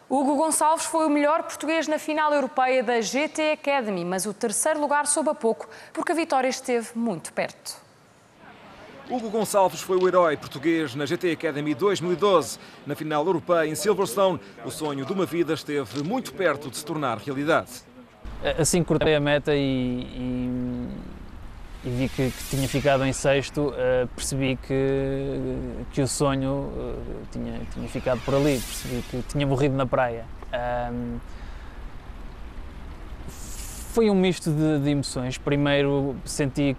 Hugo Gonçalves foi o melhor português na final europeia da GT Academy, mas o terceiro lugar soube a pouco, porque a vitória esteve muito perto. Hugo Gonçalves foi o herói português na GT Academy 2012. Na final europeia em Silverstone, o sonho de uma vida esteve muito perto de se tornar realidade. Assim que cortei a meta e vi que tinha ficado em sexto, percebi que o sonho tinha ficado por ali, percebi que tinha morrido na praia. Foi um misto de emoções. Primeiro senti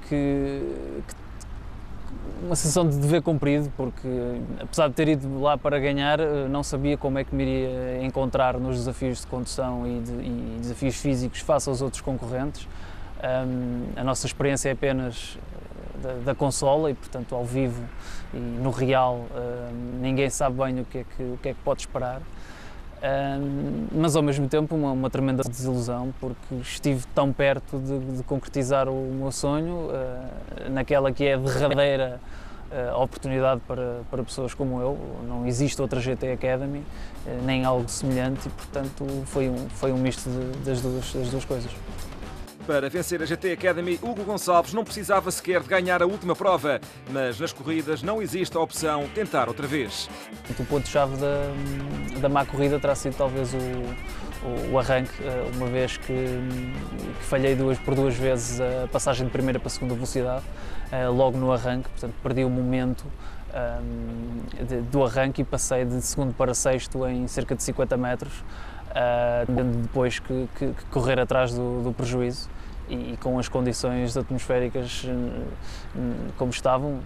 uma sensação de dever cumprido, porque apesar de ter ido lá para ganhar, não sabia como é que me iria encontrar nos desafios de condução e desafios físicos face aos outros concorrentes. A nossa experiência é apenas da consola e, portanto, ao vivo e no real, ninguém sabe bem o que é que pode esperar. Mas ao mesmo tempo uma tremenda desilusão, porque estive tão perto de concretizar o meu sonho, naquela que é a derradeira oportunidade para pessoas como eu. Não existe outra GT Academy, nem algo semelhante, e portanto foi um misto das duas coisas. Para vencer a GT Academy, Hugo Gonçalves não precisava sequer de ganhar a última prova, mas nas corridas não existe a opção tentar outra vez. O ponto-chave da má corrida terá sido talvez o arranque, uma vez que falhei por duas vezes a passagem de primeira para a segunda velocidade, logo no arranque, portanto perdi o momento do arranque e passei de segundo para sexto em cerca de 50 metros, tendo depois que correr atrás do prejuízo. E com as condições atmosféricas como estavam,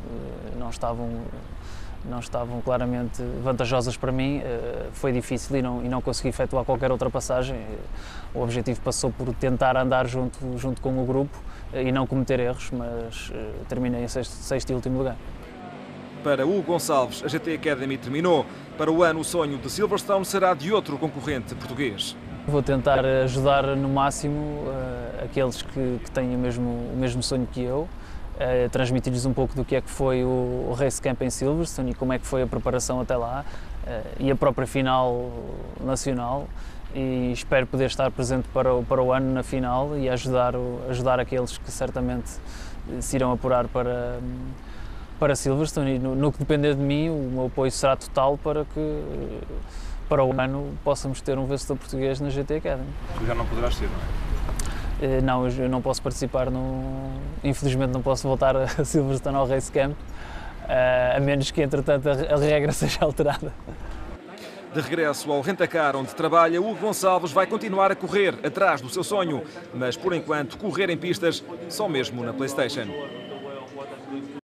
não estavam claramente vantajosas para mim, foi difícil e não consegui efetuar qualquer outra passagem. O objetivo passou por tentar andar junto com o grupo e não cometer erros, mas terminei em sexto e último lugar. Para Hugo Gonçalves, a GT Academy terminou. Para o ano, o sonho de Silverstone será de outro concorrente português. Vou tentar ajudar no máximo aqueles que têm o mesmo sonho que eu, transmitir-lhes um pouco do que é que foi o Race Camp em Silverstone e como é que foi a preparação até lá e a própria final nacional, e espero poder estar presente para o ano na final e ajudar aqueles que certamente se irão apurar para Silverstone, e no que depender de mim o meu apoio será total para que para o ano possamos ter um vencedor português na GT Academy. Tu já não poderás ser, não é? Não, eu não posso participar, infelizmente não posso voltar a Silverstone ao Race Camp, a menos que entretanto a regra seja alterada. De regresso ao Rentacar onde trabalha, Hugo Gonçalves vai continuar a correr atrás do seu sonho, mas por enquanto correr em pistas só mesmo na PlayStation.